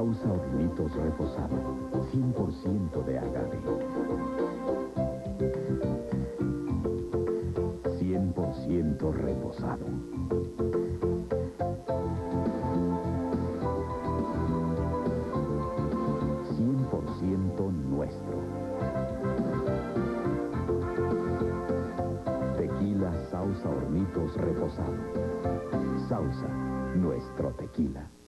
Sauza Hornitos reposado, 100% de agave. 100% reposado. Nuestro. Tequila Sauza Hornitos reposado. Sauza, nuestro tequila.